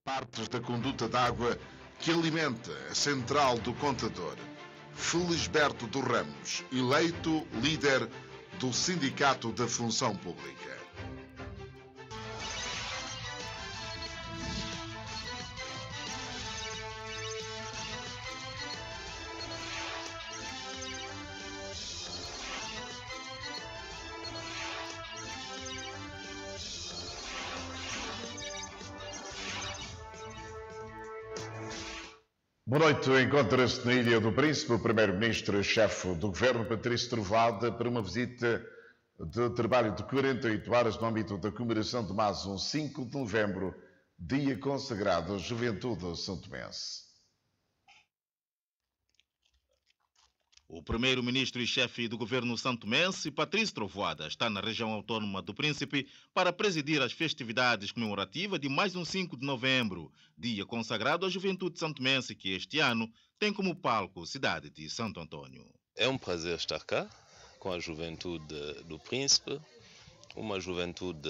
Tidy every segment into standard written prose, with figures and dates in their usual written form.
partes da conduta d'água que alimenta a central do contador. Felisberto dos Ramos, eleito líder do Sindicato da Função Pública. Boa noite. Encontra-se na Ilha do Príncipe o Primeiro-Ministro-Chefe do Governo, Patrício Trovoada, para uma visita de trabalho de 48 horas no âmbito da comemoração de mais um 5 de novembro, dia consagrado à Juventude santomense. O primeiro-ministro e chefe do governo santomense, Patrício Trovoada, está na região autónoma do Príncipe para presidir as festividades comemorativas de mais um 5 de novembro, dia consagrado à juventude santomense, que este ano tem como palco a cidade de Santo Antônio. É um prazer estar cá com a juventude do Príncipe, uma juventude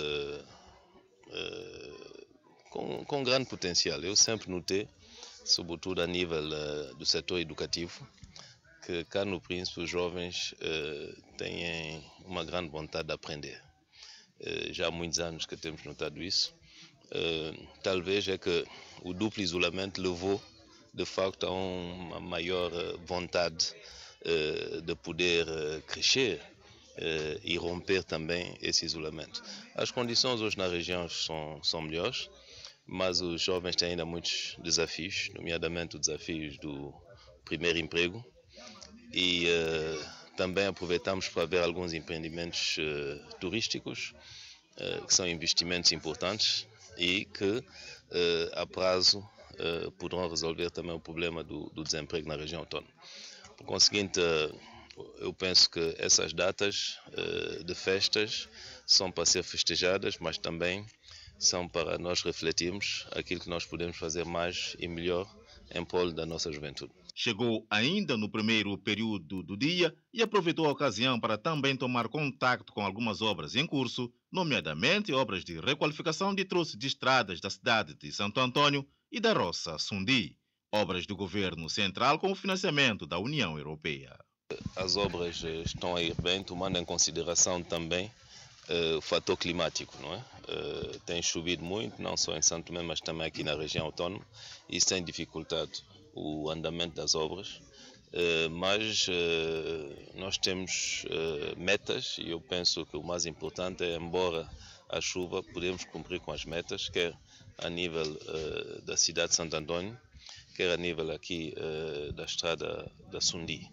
com grande potencial. Eu sempre notei, sobretudo a nível do setor educativo, que cá no Príncipe os jovens têm uma grande vontade de aprender. Já há muitos anos que temos notado isso. Talvez é que o duplo isolamento levou, de facto, a uma maior vontade de poder crescer e romper também esse isolamento. As condições hoje na região são melhores, mas os jovens têm ainda muitos desafios, nomeadamente os desafios do primeiro emprego, e também aproveitamos para ver alguns empreendimentos turísticos, que são investimentos importantes e que a prazo poderão resolver também o problema do desemprego na região autónoma. Por conseguinte, eu penso que essas datas de festas são para ser festejadas, mas também são para nós refletirmos aquilo que nós podemos fazer mais e melhor em prol da nossa juventude. Chegou ainda no primeiro período do dia e aproveitou a ocasião para também tomar contacto com algumas obras em curso, nomeadamente obras de requalificação de troços de estradas da cidade de Santo Antônio e da Roça Sundi, obras do governo central com o financiamento da União Europeia. As obras estão a ir bem, tomando em consideração também o fator climático, não é? Tem chovido muito, não só em Santo Tomé, mas também aqui na região autónoma. Isso tem dificultado o andamento das obras, mas nós temos metas e eu penso que o mais importante é, embora a chuva, podemos cumprir com as metas, quer a nível da cidade de Santo Antônio, quer a nível aqui da estrada da Sundi.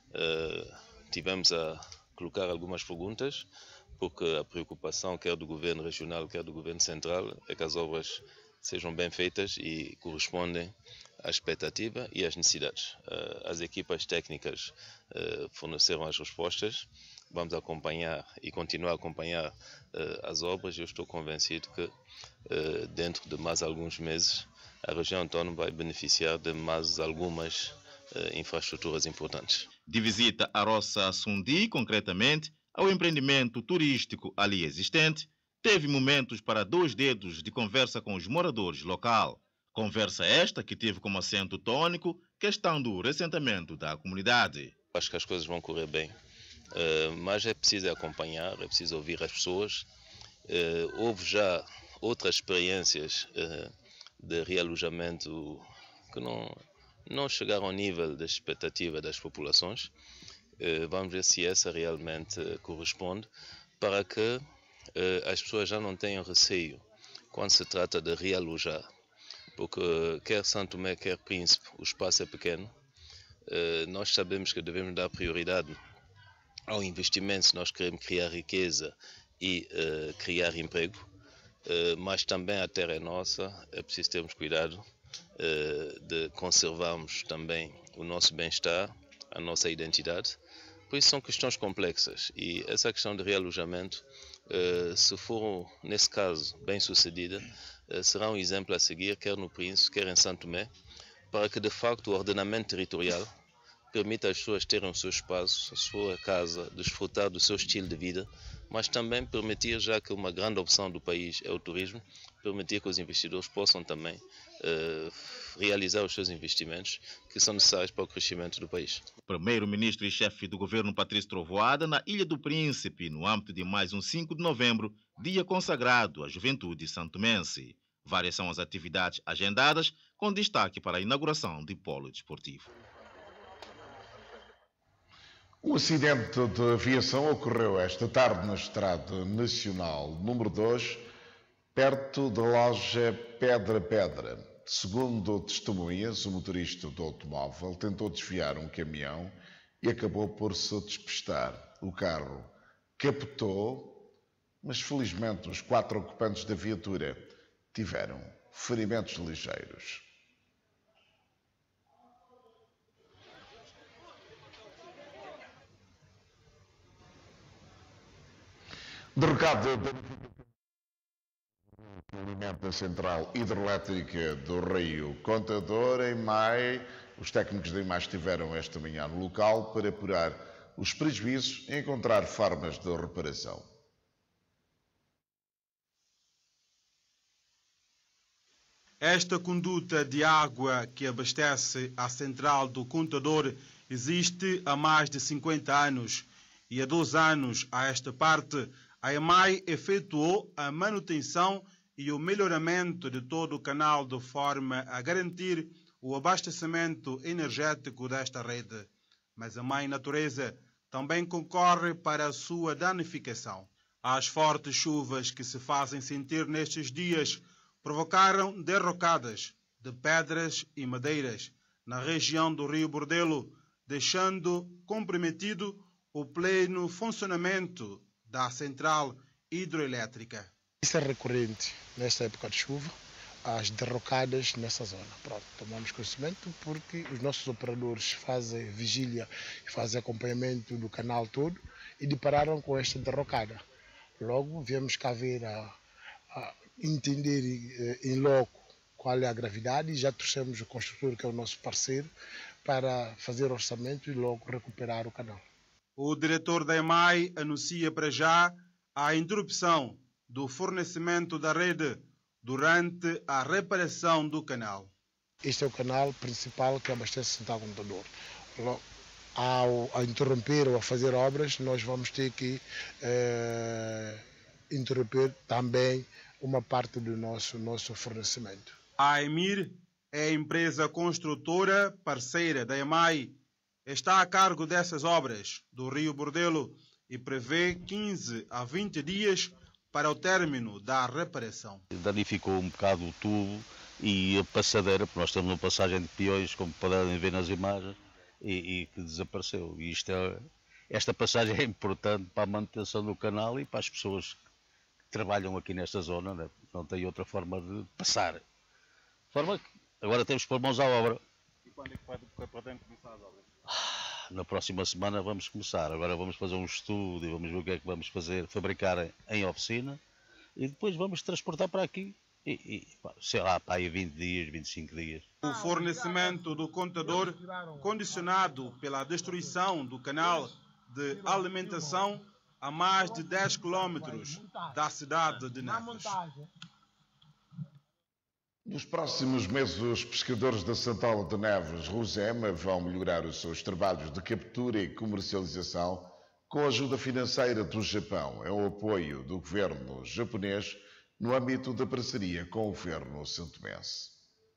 Tivemos a colocar algumas perguntas, porque a preocupação quer do governo regional, quer do governo central, é que as obras sejam bem feitas e correspondem à expectativa e às necessidades. As equipas técnicas forneceram as respostas, vamos acompanhar e continuar a acompanhar as obras e eu estou convencido que dentro de mais alguns meses a região autónoma vai beneficiar de mais algumas infraestruturas importantes. De visita à Roça Sundi, concretamente, ao empreendimento turístico ali existente, teve momentos para 2 dedos de conversa com os moradores local. Conversa esta que teve como acento tônico questão do ressentimento da comunidade. Acho que as coisas vão correr bem, mas é preciso acompanhar, é preciso ouvir as pessoas. Houve já outras experiências de realojamento que não chegaram ao nível da expectativa das populações. Vamos ver se essa realmente corresponde para que as pessoas já não tenham receio quando se trata de realojar, porque quer Santo Tomé, quer Príncipe, o espaço é pequeno. Nós sabemos que devemos dar prioridade ao investimento se nós queremos criar riqueza e criar emprego, mas também a terra é nossa, é preciso termos cuidado de conservarmos também o nosso bem-estar, a nossa identidade. Por isso são questões complexas e essa questão de realojamento, se for, nesse caso, bem sucedida, será um exemplo a seguir, quer no Príncipe, quer em Santo Tomé, para que de facto o ordenamento territorial permite às pessoas terem o seu espaço, a sua casa, desfrutar do seu estilo de vida, mas também permitir, já que uma grande opção do país é o turismo, permitir que os investidores possam também realizar os seus investimentos que são necessários para o crescimento do país. Primeiro-ministro e chefe do governo Patrício Trovoada na Ilha do Príncipe, no âmbito de mais um 5 de novembro, dia consagrado à juventude santomense. Várias são as atividades agendadas, com destaque para a inauguração de polo desportivo. Um acidente de aviação ocorreu esta tarde na Estrada Nacional número 2, perto da loja Pedra Pedra. Segundo testemunhas, o motorista do automóvel tentou desviar um caminhão e acabou por se despistar. O carro capotou, mas felizmente os 4 ocupantes da viatura tiveram ferimentos ligeiros. Derrocado que alimenta a central hidroelétrica do Rio Contador, em maio, os técnicos da EMAI estiveram esta manhã no local para apurar os prejuízos e encontrar formas de reparação. Esta conduta de água que abastece a central do Contador existe há mais de 50 anos e há 2 anos a esta parte a EMAI efetuou a manutenção e o melhoramento de todo o canal de forma a garantir o abastecimento energético desta rede. Mas a Mãe Natureza também concorre para a sua danificação. As fortes chuvas que se fazem sentir nestes dias provocaram derrocadas de pedras e madeiras na região do Rio Bordelo, deixando comprometido o pleno funcionamento da central hidroelétrica. Isso é recorrente nesta época de chuva, as derrocadas nessa zona. Pronto, tomamos conhecimento porque os nossos operadores fazem vigília e fazem acompanhamento do canal todo e depararam com esta derrocada. Logo viemos cá ver a entender em loco qual é a gravidade e já trouxemos o construtor, que é o nosso parceiro, para fazer orçamento e logo recuperar o canal. O diretor da EMAI anuncia para já a interrupção do fornecimento da rede durante a reparação do canal. Este é o canal principal que abastece a central Contador. Ao interromper ou a fazer obras, nós vamos ter que interromper também uma parte do nosso fornecimento. A EMIR é a empresa construtora parceira da EMAI. Está a cargo dessas obras do Rio Bordelo e prevê 15 a 20 dias para o término da reparação. Danificou um bocado o tubo e a passadeira, porque nós temos uma passagem de peões, como podem ver nas imagens, e que desapareceu. E esta passagem é importante para a manutenção do canal e para as pessoas que trabalham aqui nesta zona, né? Não tem outra forma de passar. Forma que agora temos que pôr mãos à obra. E quando é que podem começar as obras? Na próxima semana vamos começar. Agora vamos fazer um estudo e vamos ver o que é que vamos fazer, fabricar em oficina e depois vamos transportar para aqui. Sei lá, para aí 20 dias, 25 dias. O fornecimento do contador, condicionado pela destruição do canal de alimentação a mais de 10 quilômetros da cidade de Neves. Nos próximos meses, os pescadores da Central de Neves, Rosema, vão melhorar os seus trabalhos de captura e comercialização com a ajuda financeira do Japão. É o apoio do governo japonês no âmbito da parceria com o governo santomense.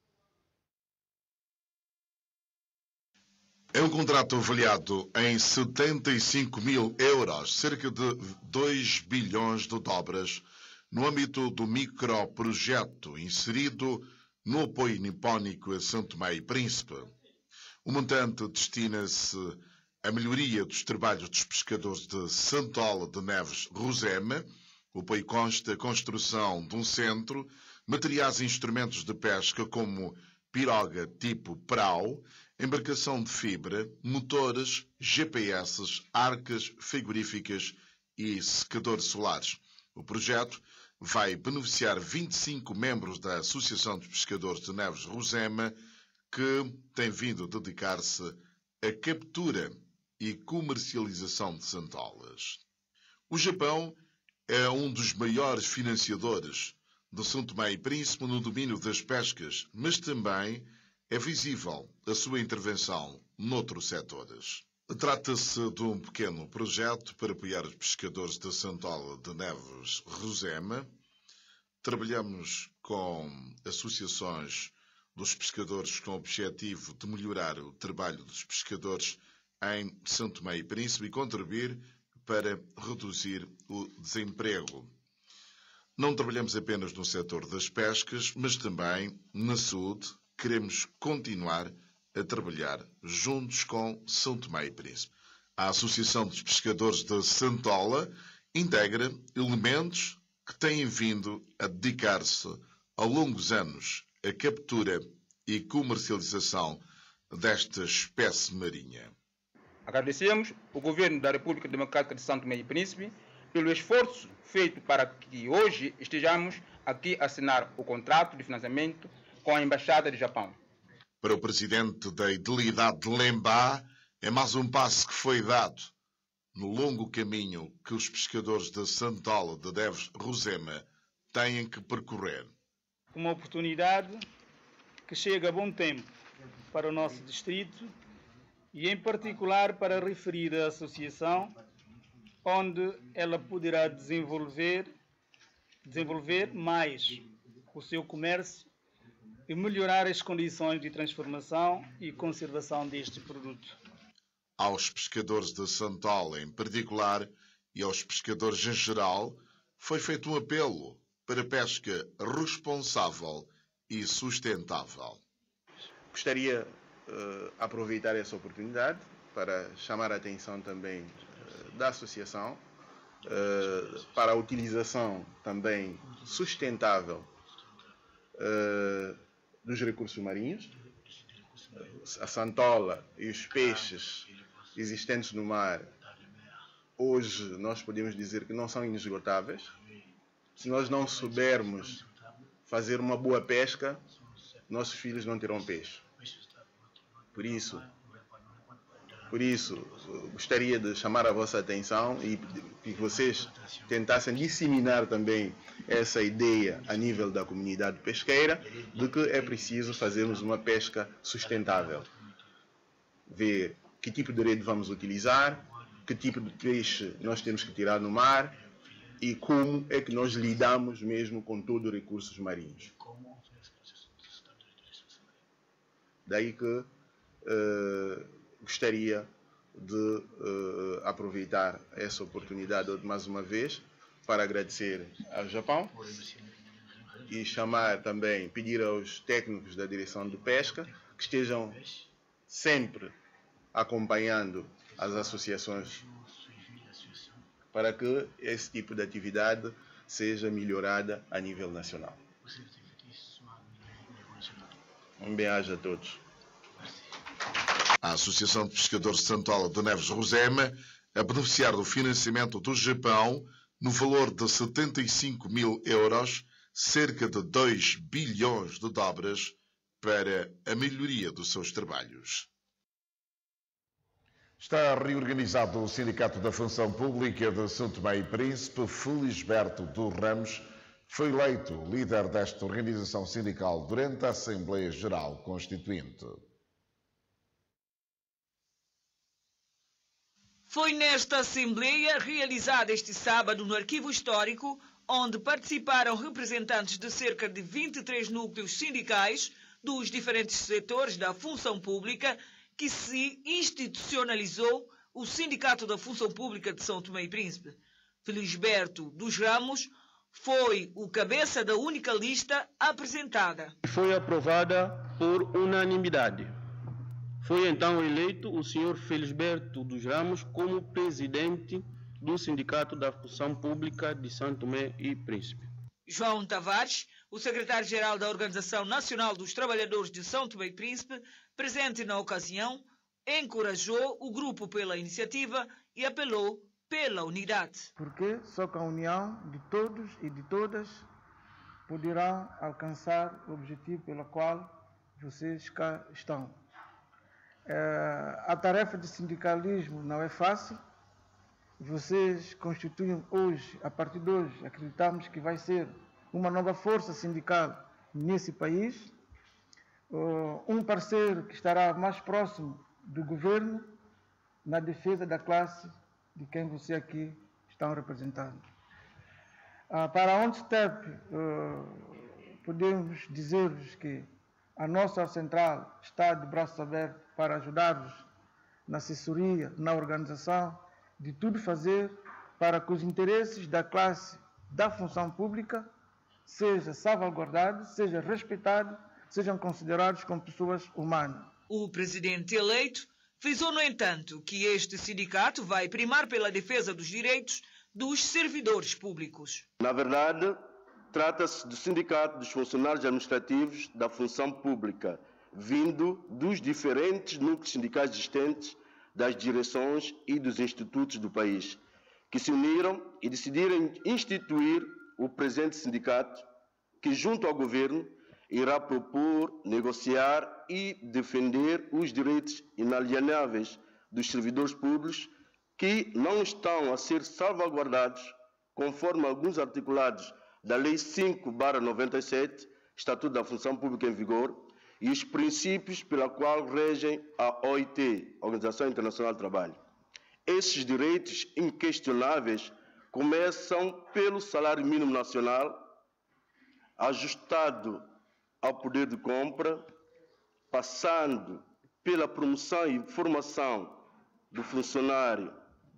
É um contrato avaliado em 75 mil euros, cerca de 2 bilhões de dobras, no âmbito do microprojeto inserido no apoio nipónico a São Tomé e Príncipe. O montante destina-se à melhoria dos trabalhos dos pescadores de Santol de Neves Rosema. O apoio consta a construção de um centro, materiais e instrumentos de pesca como piroga tipo prau, embarcação de fibra, motores, GPS, arcas frigoríficas e secadores solares. O projeto vai beneficiar 25 membros da Associação dos Pescadores de Neves Rosema, que tem vindo a dedicar-se a captura e comercialização de santolas. O Japão é um dos maiores financiadores de São Tomé e Príncipe no domínio das pescas, mas também é visível a sua intervenção noutros setores. Trata-se de um pequeno projeto para apoiar os pescadores da santola de Neves Rosema. Trabalhamos com associações dos pescadores com o objetivo de melhorar o trabalho dos pescadores em São Tomé e Príncipe e contribuir para reduzir o desemprego. Não trabalhamos apenas no setor das pescas, mas também na saúde. Queremos continuar a trabalhar juntos com São Tomé e Príncipe. A Associação dos Pescadores da Santola integra elementos que têm vindo a dedicar-se ao longo dos anos à captura e comercialização desta espécie marinha. Agradecemos o Governo da República Democrática de São Tomé e Príncipe pelo esforço feito para que hoje estejamos aqui a assinar o contrato de financiamento com a Embaixada do Japão. Para o presidente da Idilidade de Lembá, é mais um passo que foi dado no longo caminho que os pescadores da santola de Neves Rosema têm que percorrer. Uma oportunidade que chega a bom tempo para o nosso distrito e, em particular, para referir a associação, onde ela poderá desenvolver mais o seu comércio e melhorar as condições de transformação e conservação deste produto. Aos pescadores da santola em particular e aos pescadores em geral, foi feito um apelo para pesca responsável e sustentável. Gostaria de aproveitar essa oportunidade para chamar a atenção também da associação para a utilização também sustentável dos recursos marinhos. A santola e os peixes existentes no mar, hoje nós podemos dizer que não são inesgotáveis. Se nós não soubermos fazer uma boa pesca, nossos filhos não terão peixe. Por isso, gostaria de chamar a vossa atenção e que vocês tentassem disseminar também essa ideia a nível da comunidade pesqueira de que é preciso fazermos uma pesca sustentável. Ver que tipo de rede vamos utilizar, que tipo de peixe nós temos que tirar no mar e como é que nós lidamos mesmo com todos os recursos marinhos. Daí que gostaria de aproveitar essa oportunidade mais uma vez para agradecer ao Japão e chamar também, pedir aos técnicos da direção de pesca que estejam sempre acompanhando as associações para que esse tipo de atividade seja melhorada a nível nacional. Um bem-aja a todos. A Associação de Pescadores de Santola de Neves Rosema a beneficiar do financiamento do Japão no valor de 75 mil euros, cerca de 2 bilhões de dobras, para a melhoria dos seus trabalhos. Está reorganizado o Sindicato da Função Pública de São Tomé e Príncipe. Felisberto dos Ramos foi eleito líder desta organização sindical durante a Assembleia Geral Constituinte. Foi nesta Assembleia, realizada este sábado no Arquivo Histórico, onde participaram representantes de cerca de 23 núcleos sindicais dos diferentes setores da função pública, que se institucionalizou o Sindicato da Função Pública de São Tomé e Príncipe. Felisberto dos Ramos foi o cabeça da única lista apresentada. Foi aprovada por unanimidade. Foi então eleito o senhor Felisberto dos Ramos como presidente do Sindicato da Função Pública de São Tomé e Príncipe. João Tavares, o secretário-geral da Organização Nacional dos Trabalhadores de São Tomé e Príncipe, presente na ocasião, encorajou o grupo pela iniciativa e apelou pela unidade. Porque só com a união de todos e de todas poderão alcançar o objetivo pelo qual vocês cá estão. A tarefa de sindicalismo não é fácil. Vocês constituem hoje, a partir de hoje, acreditamos que vai ser uma nova força sindical nesse país, um parceiro que estará mais próximo do governo na defesa da classe de quem você aqui estão representando. Para a ONSTEP, podemos dizer-vos que a nossa central está de braços abertos para ajudar-vos na assessoria, na organização, de tudo fazer para que os interesses da classe da função pública sejam salvaguardados, sejam respeitados, sejam considerados como pessoas humanas. O presidente eleito frisou, no entanto, que este sindicato vai primar pela defesa dos direitos dos servidores públicos. Na verdade, trata-se do sindicato dos funcionários administrativos da função pública, vindo dos diferentes núcleos sindicais existentes, das direções e dos institutos do país, que se uniram e decidiram instituir o presente sindicato, que, junto ao governo, irá propor, negociar e defender os direitos inalienáveis dos servidores públicos que não estão a ser salvaguardados, conforme alguns articulados da Lei 5/97, Estatuto da Função Pública em vigor, e os princípios pela qual regem a OIT, Organização Internacional do Trabalho. Esses direitos inquestionáveis começam pelo salário mínimo nacional, ajustado ao poder de compra, passando pela promoção e formação do funcionário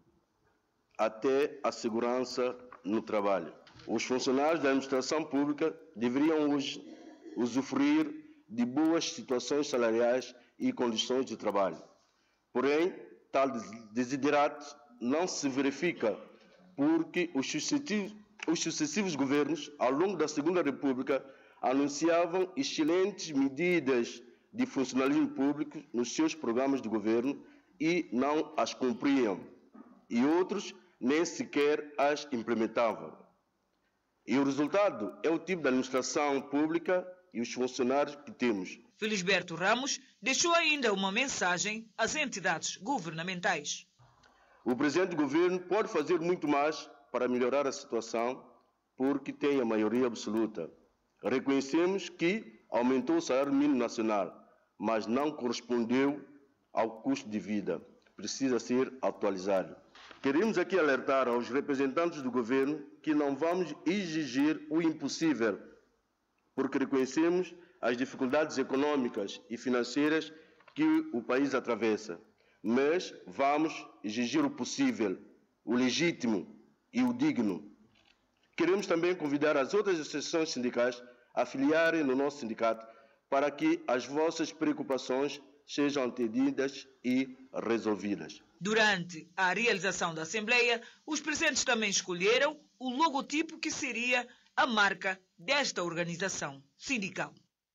até a segurança no trabalho. Os funcionários da administração pública deveriam hoje usufruir de boas situações salariais e condições de trabalho. Porém, tal desiderato não se verifica porque os sucessivos governos, ao longo da Segunda República, anunciavam excelentes medidas de funcionalismo público nos seus programas de governo e não as cumpriam, e outros nem sequer as implementavam. E o resultado é o tipo de administração pública e os funcionários que temos. Felisberto Ramos deixou ainda uma mensagem às entidades governamentais. O presidente do governo pode fazer muito mais para melhorar a situação, porque tem a maioria absoluta. Reconhecemos que aumentou o salário mínimo nacional, mas não correspondeu ao custo de vida. Precisa ser atualizado. Queremos aqui alertar aos representantes do governo que não vamos exigir o impossível, porque reconhecemos as dificuldades econômicas e financeiras que o país atravessa, mas vamos exigir o possível, o legítimo e o digno. Queremos também convidar as outras associações sindicais a filiarem no nosso sindicato para que as vossas preocupações sejam atendidas e resolvidas. Durante a realização da Assembleia, os presentes também escolheram o logotipo que seria a marca desta organização sindical.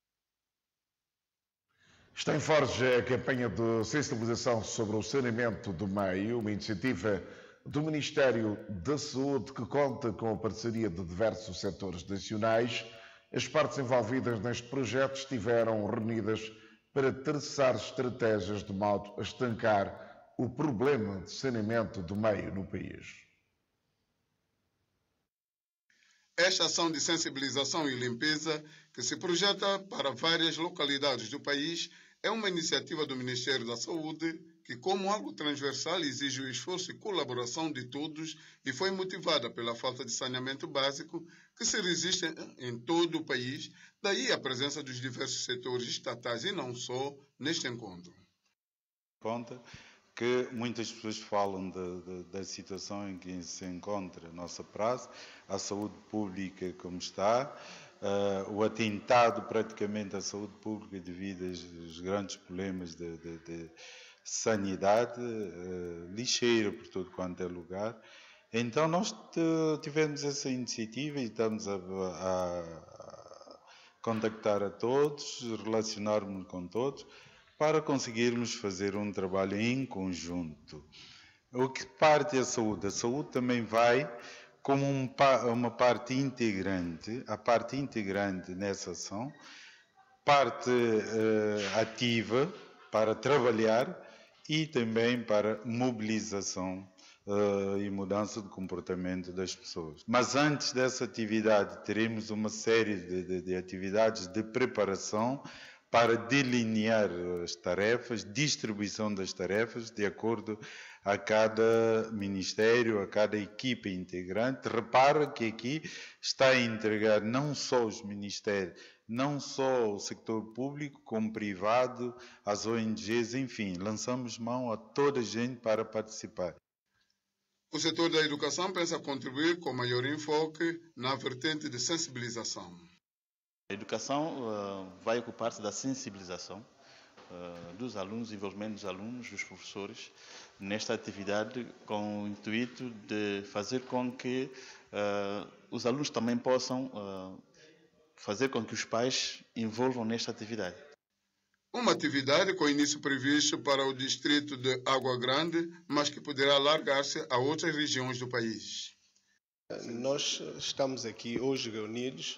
Está em Forja a campanha de sensibilização sobre o saneamento do meio, uma iniciativa do Ministério da Saúde que conta com a parceria de diversos setores nacionais. As partes envolvidas neste projeto estiveram reunidas para traçar estratégias de modo a estancar o problema de saneamento do meio no país. Esta ação de sensibilização e limpeza, que se projeta para várias localidades do país, é uma iniciativa do Ministério da Saúde que, como algo transversal, exige o esforço e colaboração de todos e foi motivada pela falta de saneamento básico que se resiste em todo o país, daí a presença dos diversos setores estatais e não só neste encontro. Conta que muitas pessoas falam da situação em que se encontra a nossa praça, a saúde pública como está, o atentado praticamente à saúde pública devido aos grandes problemas de sanidade, lixeira por todo quanto é lugar. Então nós tivemos essa iniciativa e estamos a contactar a todos, relacionarmos com todos, para conseguirmos fazer um trabalho em conjunto. O que parte é a saúde também vai como uma parte integrante, a parte integrante nessa ação, parte ativa, para trabalhar e também para mobilização e mudança de comportamento das pessoas. Mas antes dessa atividade, teremos uma série de atividades de preparação para delinear as tarefas, distribuição das tarefas, de acordo a cada ministério, a cada equipa integrante. Repara que aqui está a entregar não só os ministérios, não só o setor público, como privado, as ONGs, enfim, lançamos mão a toda a gente para participar. O setor da educação pensa contribuir com maior enfoque na vertente de sensibilização. A educação vai ocupar-se da sensibilização dos alunos, envolvimento dos alunos, dos professores, nesta atividade com o intuito de fazer com que os alunos também possam fazer com que os pais envolvam nesta atividade. Uma atividade com início previsto para o distrito de Água Grande, mas que poderá alargar-se a outras regiões do país. Nós estamos aqui hoje reunidos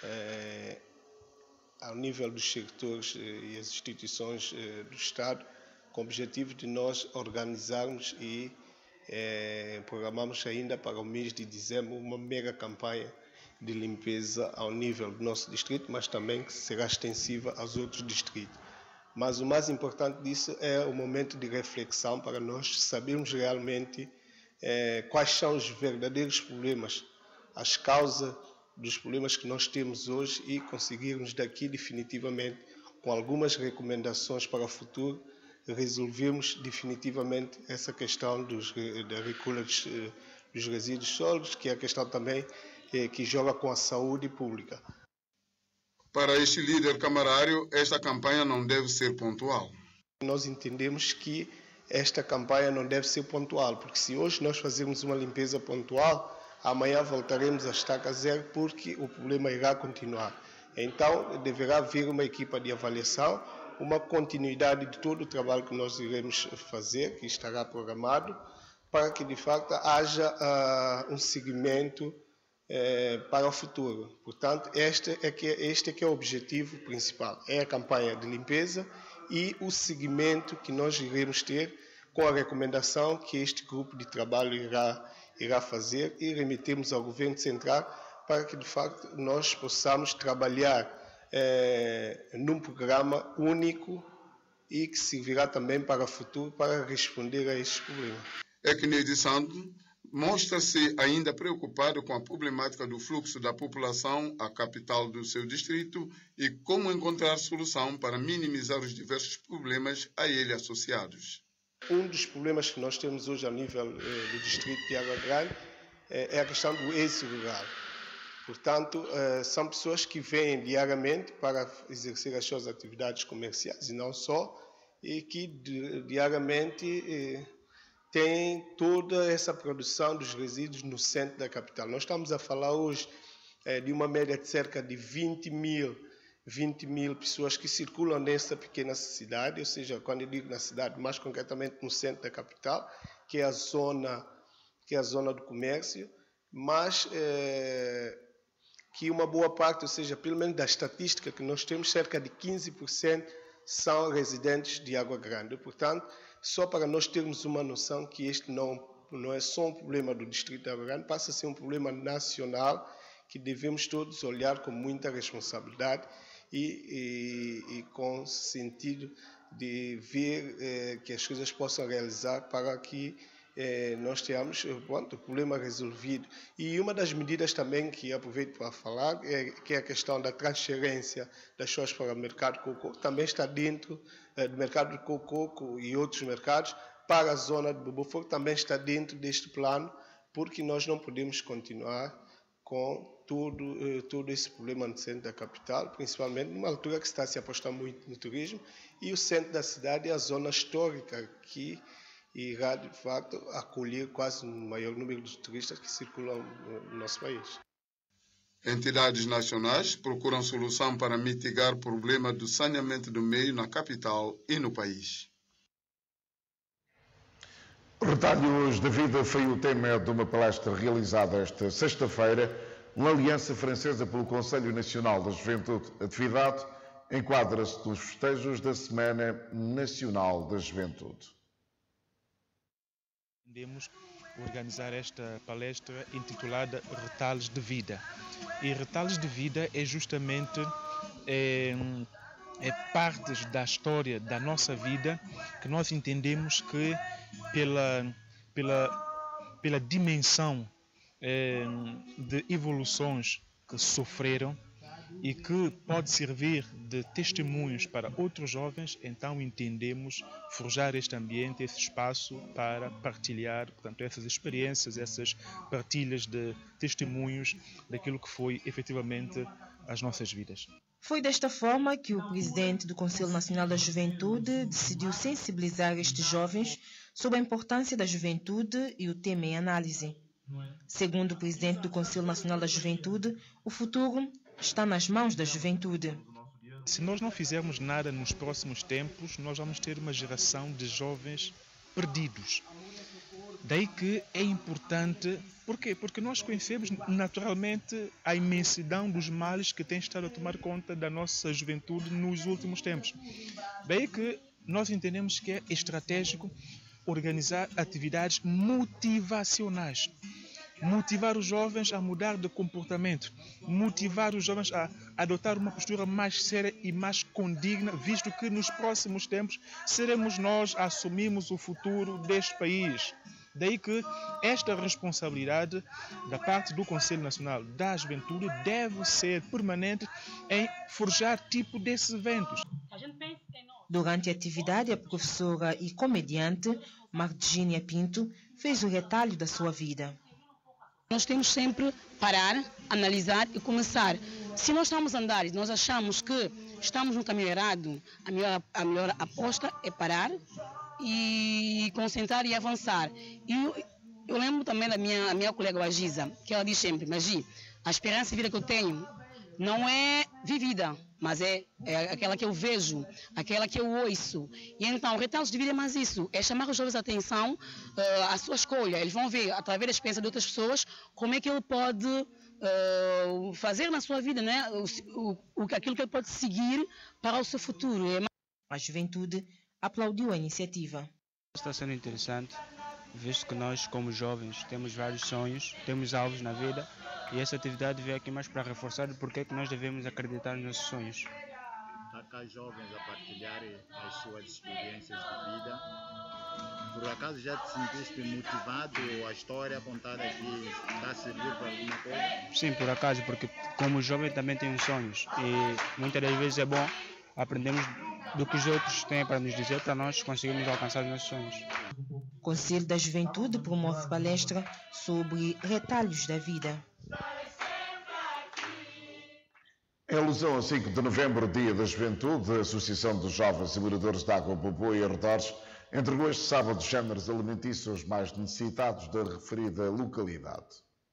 ao nível dos sectores e as instituições do Estado, com o objetivo de nós organizarmos e programamos ainda para o mês de dezembro uma mega campanha de limpeza ao nível do nosso distrito, mas também que será extensiva aos outros distritos. Mas o mais importante disso é o momento de reflexão para nós sabermos realmente quais são os verdadeiros problemas, as causas dos problemas que nós temos hoje e conseguirmos daqui definitivamente, com algumas recomendações para o futuro, resolvermos definitivamente essa questão da recolha dos resíduos sólidos, que é a questão também que joga com a saúde pública. Para este líder camarário, esta campanha não deve ser pontual. Nós entendemos que esta campanha não deve ser pontual, porque se hoje nós fazermos uma limpeza pontual, amanhã voltaremos a estaca zero, porque o problema irá continuar. Então, deverá haver uma equipa de avaliação, uma continuidade de todo o trabalho que nós iremos fazer, que estará programado, para que, de facto, haja um seguimento para o futuro. Portanto, este é que é o objetivo principal, é a campanha de limpeza e o seguimento que nós iremos ter com a recomendação que este grupo de trabalho irá fazer e remetemos ao Governo Central para que, de facto, nós possamos trabalhar num programa único e que servirá também para o futuro para responder a estes problemas. Equineide Santos mostra-se ainda preocupado com a problemática do fluxo da população à capital do seu distrito e como encontrar solução para minimizar os diversos problemas a ele associados. Um dos problemas que nós temos hoje a nível do distrito de Água Grande é a questão do êxito rural. Portanto, são pessoas que vêm diariamente para exercer as suas atividades comerciais e não só, e que diariamente têm toda essa produção dos resíduos no centro da capital. Nós estamos a falar hoje de uma média de cerca de 20 mil pessoas que circulam nessa pequena cidade, ou seja, quando eu digo na cidade, mais concretamente no centro da capital, que é a zona do comércio, mas que uma boa parte, ou seja, pelo menos da estatística que nós temos, cerca de 15% são residentes de Água Grande. Portanto, só para nós termos uma noção que este não é só um problema do distrito de Água Grande, passa a ser um problema nacional que devemos todos olhar com muita responsabilidade e com sentido de ver que as coisas possam realizar para que nós tenhamos o problema resolvido. E uma das medidas também que aproveito para falar que é a questão da transferência das sojas para o mercado de cocô, também está dentro do mercado de cocô e outros mercados, para a zona de Bobofogo, também está dentro deste plano, porque nós não podemos continuar com todo esse problema no centro da capital, principalmente numa altura que está a se apostar muito no turismo, e o centro da cidade é a zona histórica que irá, de facto, acolher quase o maior número de turistas que circulam no nosso país. Entidades nacionais procuram solução para mitigar o problema do saneamento do meio na capital e no país. Retalhos da vida foi o tema de uma palestra realizada esta sexta-feira na Aliança Francesa pelo Conselho Nacional da Juventude, atividade enquadra-se nos festejos da Semana Nacional da Juventude. Podemos organizar esta palestra intitulada Retalhos de Vida. E Retalhos de Vida é justamente partes da história da nossa vida que nós entendemos que pela dimensão de evoluções que sofreram e que pode servir de testemunhos para outros jovens, então entendemos forjar este ambiente, esse espaço para partilhar, portanto, essas experiências, essas partilhas de testemunhos daquilo que foi efetivamente as nossas vidas. Foi desta forma que o presidente do Conselho Nacional da Juventude decidiu sensibilizar estes jovens sobre a importância da juventude e o tema em análise. Segundo o presidente do Conselho Nacional da Juventude, o futuro está nas mãos da juventude. Se nós não fizermos nada nos próximos tempos, nós vamos ter uma geração de jovens perdidos. Daí que é importante, por quê? Porque nós conhecemos naturalmente a imensidão dos males que tem estado a tomar conta da nossa juventude nos últimos tempos. Daí que nós entendemos que é estratégico organizar atividades motivacionais. Motivar os jovens a mudar de comportamento, motivar os jovens a adotar uma postura mais séria e mais condigna, visto que nos próximos tempos seremos nós a assumirmos o futuro deste país. Daí que esta responsabilidade da parte do Conselho Nacional da Juventude deve ser permanente em forjar tipo desses eventos. Durante a atividade, a professora e comediante Margínia Pinto fez o retalho da sua vida. Nós temos sempre parar, analisar e começar. Se nós estamos a andar e nós achamos que estamos no caminho errado, a melhor aposta é parar e concentrar e avançar. E eu lembro também da minha colega Agisa, que ela diz sempre, Magi, a esperança de vida que eu tenho não é vivida, mas é aquela que eu vejo, aquela que eu ouço. E então, retalhos de vida é mais isso, é chamar os jovens a atenção, a sua escolha. Eles vão ver, através da experiência de outras pessoas, como é que ele pode fazer na sua vida, né? Aquilo que ele pode seguir para o seu futuro. A juventude aplaudiu a iniciativa. Está sendo interessante, visto que nós, como jovens, temos vários sonhos, temos alvos na vida, e essa atividade veio aqui mais para reforçar o porquê que nós devemos acreditar nos nossos sonhos. Há cá jovens a partilharem as suas experiências de vida. Por acaso já te sentiste motivado ou a história contada aqui está a servir para alguma coisa? Sim, por acaso, porque como jovem também tenho sonhos e muitas das vezes é bom aprendermos do que os outros têm para nos dizer para nós conseguirmos alcançar os nossos sonhos. O Conselho da Juventude promove palestra sobre retalhos da vida. Em alusão a 5 de novembro, Dia da Juventude, a Associação dos Jovens e Moradores de Água Boboa e Arredores entregou este sábado géneros alimentícios aos mais necessitados da referida localidade.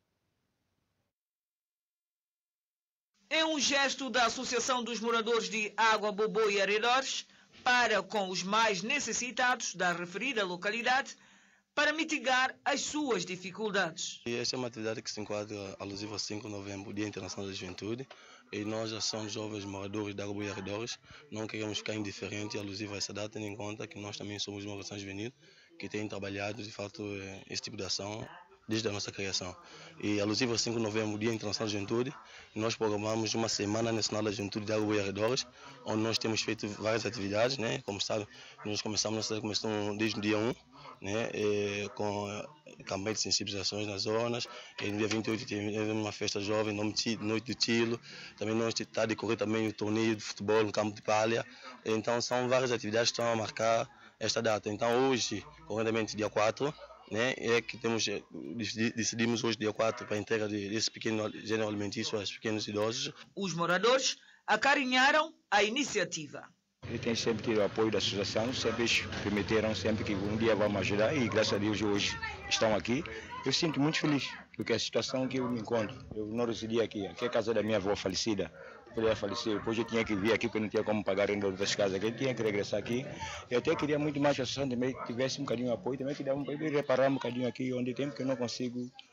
É um gesto da Associação dos Moradores de Água Boboa e Arredores para com os mais necessitados da referida localidade para mitigar as suas dificuldades. Esta é uma atividade que se enquadra alusiva a 5 de novembro, Dia Internacional da Juventude, e nós já somos jovens moradores de Água Boboa e Arredores, não queremos ficar indiferentes alusiva a essa data, tendo em conta que nós também somos uma organização juvenil que tem trabalhado, de fato, esse tipo de ação desde a nossa criação. E alusivo a 5 de novembro, Dia Internacional da Juventude, nós programamos uma Semana Nacional da Juventude de Água Boboa e Arredores, onde nós temos feito várias atividades, né? Como sabe, nós começamos desde o dia 1, né? Com campanha de sensibilizações nas zonas. E no dia 28 tivemos uma festa jovem, Noite do Tilo. Também nós está a decorrer também o torneio de futebol no campo de palha. Então são várias atividades que estão a marcar esta data. Então hoje, corretamente dia 4, né, é que decidimos hoje, dia 4, para a entrega desse pequeno gênero alimentício aos pequenos idosos. Os moradores acarinharam a iniciativa. Eu tenho sempre tido o apoio da associação, sempre eles prometeram sempre que um dia vamos ajudar e graças a Deus hoje estão aqui. Eu sinto muito feliz, porque a situação que eu me encontro, eu não residi aqui é a casa da minha avó falecida. Ela faleceu, depois eu tinha que vir aqui porque eu não tinha como pagar ainda outras casas, eu tinha que regressar aqui. Eu até queria muito mais que a associação também tivesse um bocadinho de apoio, também que dava para reparar um bocadinho aqui onde tem, porque eu não consigo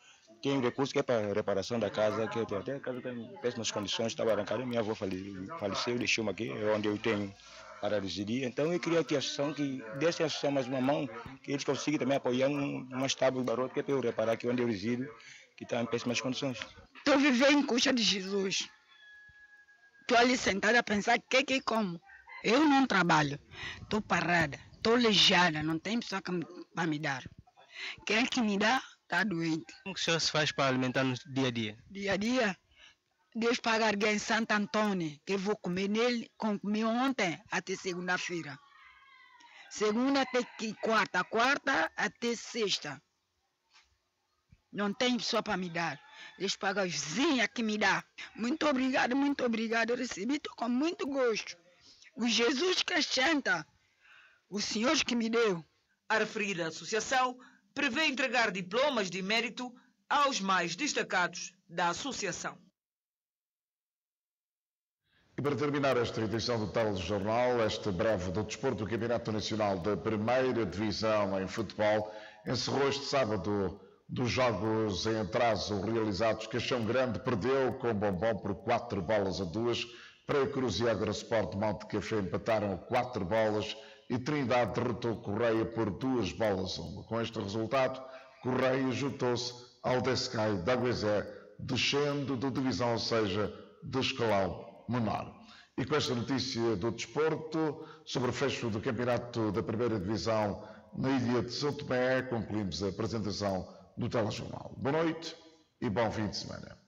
tem recurso que é para reparação da casa, que até a casa tem péssimas condições, estava arrancada, minha avó faleceu, deixou-me aqui, é onde eu tenho para residir. Então eu queria que a associação, que desse a associação mais uma mão, que eles consigam também apoiar umas tábuas barrotas, que é para eu reparar aqui onde eu resido, que está em péssimas condições. Estou vivendo em Cuxa de Jesus. Estou ali sentada a pensar o que como. Eu não trabalho, estou parada, estou aleijada, não tem pessoa para me dar. Quem que me dá, está doente. Como que o senhor se faz para alimentar no dia a dia? Dia a dia, Deus paga alguém em Santo Antônio, que eu vou comer nele, comi ontem até segunda-feira. Segunda até quarta, quarta até sexta. Não tem pessoa para me dar. Deus paga a vizinha que me dá. Muito obrigado, eu recebi, estou com muito gosto. O Jesus que acrescenta, o Senhor que me deu. A referida associação prevê entregar diplomas de mérito aos mais destacados da associação. E para terminar esta edição do Telejornal, este breve do desporto, o Campeonato Nacional da Primeira Divisão em Futebol encerrou este sábado dos jogos em atraso realizados. Caixão Grande perdeu com Bombom por 4-2, Praia Cruz e Agrosport Monte Café empataram 4 bolas e Trindade derrotou Correia por 2-1. Com este resultado, Correia juntou-se ao Descai da Guizé, descendo de divisão, ou seja, de escalão menor. E com esta notícia do desporto, sobre o fecho do campeonato da primeira divisão na ilha de São Tomé, concluímos a apresentação do Telejornal. Boa noite e bom fim de semana.